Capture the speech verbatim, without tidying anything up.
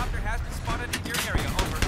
helicopter has been spotted in your area. Over.